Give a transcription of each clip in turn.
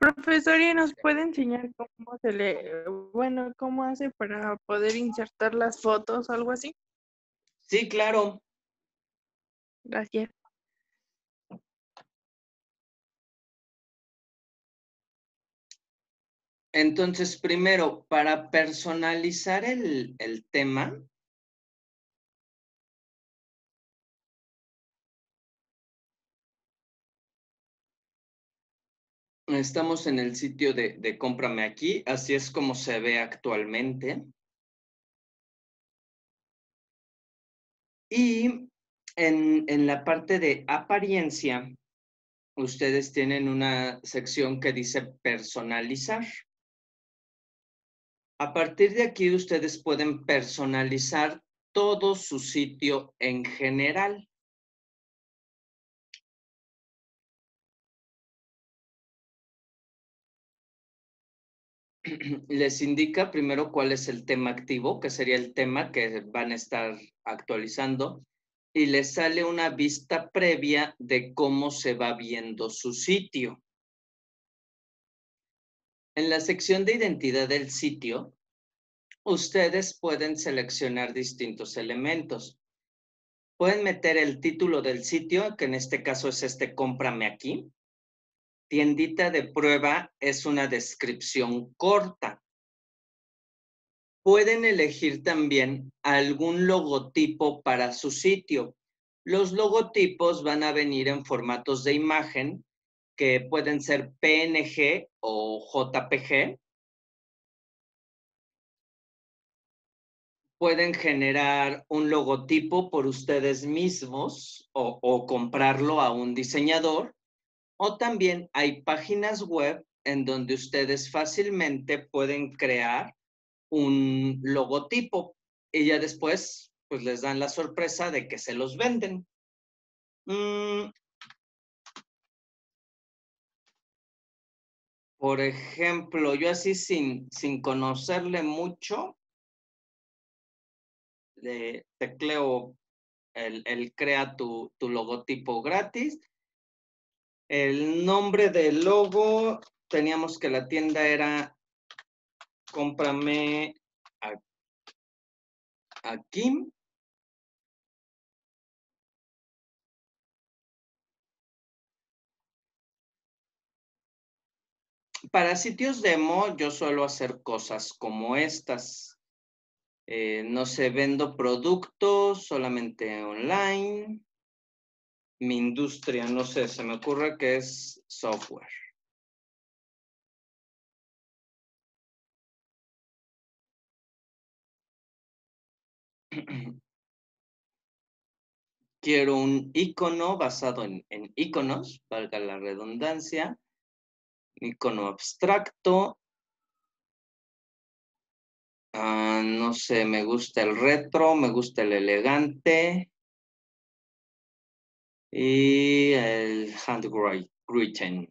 Profesor, ¿y nos puede enseñar cómo se le, bueno, cómo hace para poder insertar las fotos o algo así? Sí, claro. Gracias. Entonces, primero, para personalizar el tema, estamos en el sitio de Cómprame Aquí, así es como se ve actualmente. Y en la parte de apariencia, ustedes tienen una sección que dice personalizar. A partir de aquí, ustedes pueden personalizar todo su sitio en general. Les indica primero cuál es el tema activo, que sería el tema que van a estar actualizando, y les sale una vista previa de cómo se va viendo su sitio. En la sección de identidad del sitio, ustedes pueden seleccionar distintos elementos. Pueden meter el título del sitio, que en este caso es Cómprame Aquí. Tiendita de prueba es una descripción corta. Pueden elegir también algún logotipo para su sitio. Los logotipos van a venir en formatos de imagen que pueden ser PNG o JPG. Pueden generar un logotipo por ustedes mismos o comprarlo a un diseñador. O también hay páginas web en donde ustedes fácilmente pueden crear un logotipo y ya después pues les dan la sorpresa de que se los venden. Por ejemplo, yo así sin conocerle mucho, tecleo el crea tu logotipo gratis. El nombre del logo, teníamos que la tienda era Cómprame Aquí. Para sitios demo, yo suelo hacer cosas como estas. No sé, vendo productos solamente online. Mi industria, no sé, se me ocurre que es software. Quiero un icono basado en iconos, valga la redundancia. Icono abstracto. No sé, me gusta el retro, me gusta el elegante y el handwritten.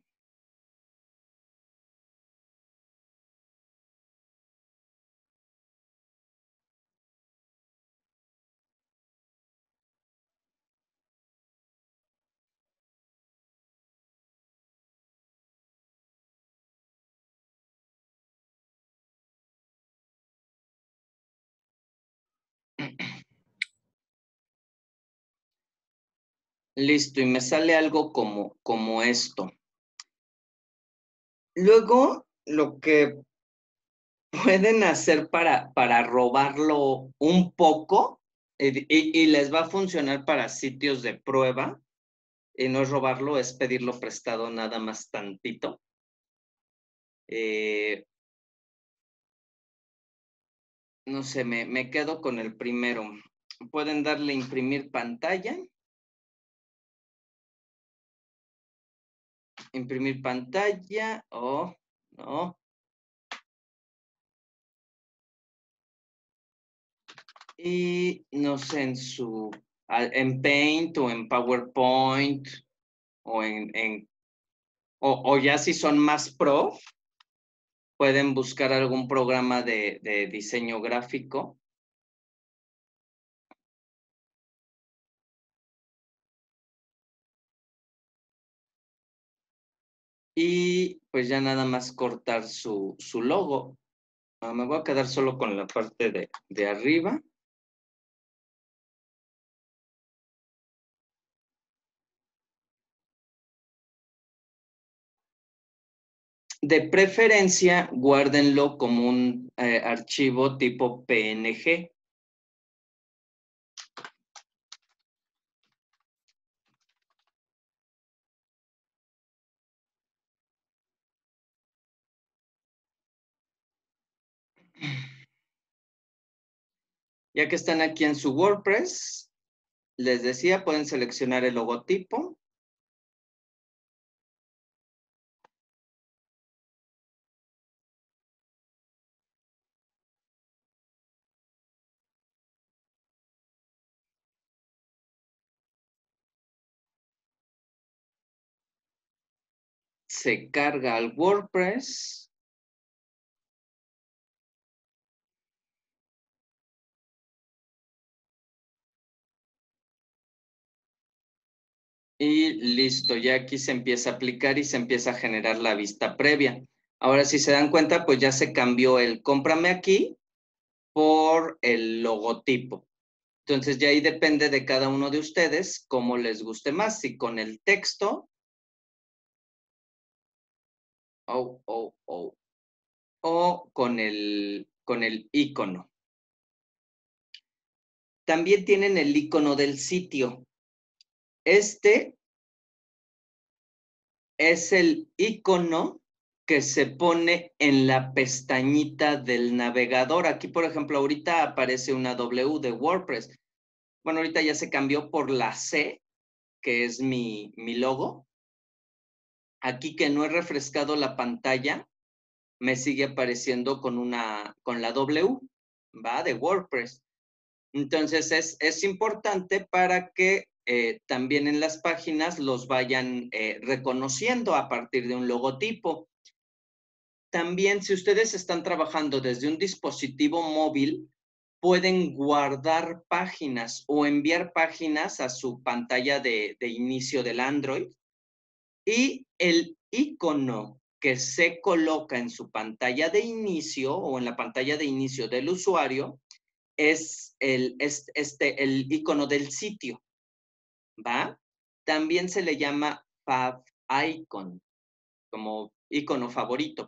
Listo, y me sale algo como esto. Luego, lo que pueden hacer para robarlo un poco y les va a funcionar para sitios de prueba, y no es robarlo, es pedirlo prestado nada más tantito. No sé, me quedo con el primero. Pueden darle imprimir pantalla. Imprimir pantalla o no. Y no sé, en Paint o en PowerPoint o ya si son más pro, pueden buscar algún programa de diseño gráfico. Y pues ya nada más cortar su logo. Me voy a quedar solo con la parte de arriba. De preferencia, guárdenlo como un archivo tipo PNG. Ya que están aquí en su WordPress, les decía, pueden seleccionar el logotipo. Se carga al WordPress. Y listo, ya aquí se empieza a aplicar y se empieza a generar la vista previa. Ahora, si se dan cuenta, pues ya se cambió el cómprame aquí por el logotipo. Entonces, ya ahí depende de cada uno de ustedes cómo les guste más, si con el texto o con el icono. También tienen el icono del sitio. Este es el icono que se pone en la pestañita del navegador. Aquí, por ejemplo, ahorita aparece una W de WordPress. Bueno, ahorita ya se cambió por la C, que es mi logo. Aquí que no he refrescado la pantalla, me sigue apareciendo con la W, ¿va? De WordPress. Entonces, es importante para que también en las páginas los vayan reconociendo a partir de un logotipo. También, si ustedes están trabajando desde un dispositivo móvil, pueden guardar páginas o enviar páginas a su pantalla de inicio del Android. Y el icono que se coloca en su pantalla de inicio o en la pantalla de inicio del usuario es el icono del sitio, ¿va? También se le llama fav icon, como icono favorito.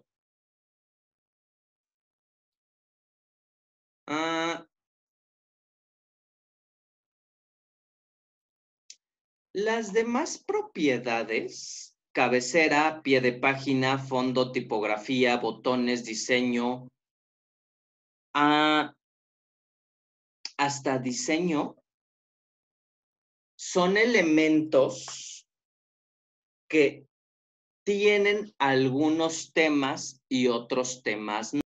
Las demás propiedades, cabecera, pie de página, fondo, tipografía, botones, diseño, hasta diseño, son elementos que tienen algunos temas y otros temas no.